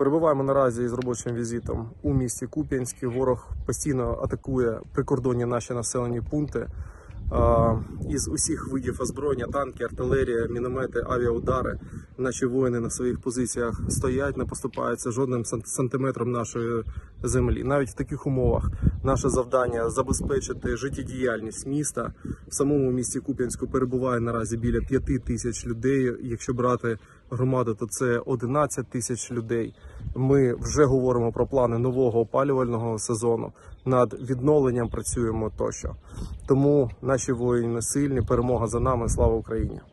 Перебуваємо наразі із робочим візитом у місті Куп'янськ. Ворог постійно атакує прикордонні наші населені пункти. Із усіх видів озброєння, танки, артилерія, міномети, авіаудари. Наші воїни на своїх позиціях стоять, не поступаються жодним сантиметром нашої землі. Навіть в таких умовах наше завдання – забезпечити життєдіяльність міста. В самому місті Куп'янську перебуває наразі біля 5 тисяч людей. Якщо брати громаду, то це 11 тисяч людей. Ми вже говоримо про плани нового опалювального сезону. Над відновленням працюємо тощо. Тому наші воїни сильні, перемога за нами, слава Україні!